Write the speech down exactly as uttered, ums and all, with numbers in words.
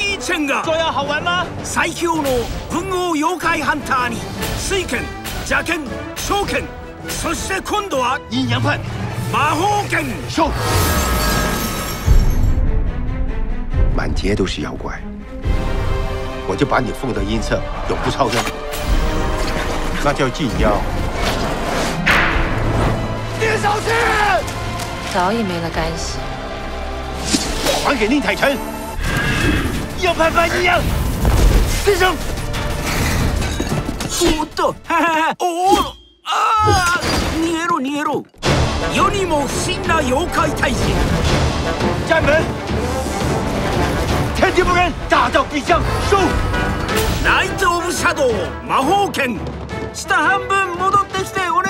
一戦が这样好玩吗？ 最強の文豪妖怪ハンターに水剣、邪剣、小剣、そして今度は阴阳派魔法剣。 收。 满街都是妖怪，我就把你封到阴侧，永不超生，那叫禁妖。 别小气！ 早已没了干系。 还给宁采臣。 要拍拍阴阳，飞升。 おっと、おお、ああ、逃げろ逃げろ。世にも不審な妖怪退治。 站门。天地不仁，大道必将收。 ナイト・オブ・シャドウ魔法剣。下半分戻ってきてお願い。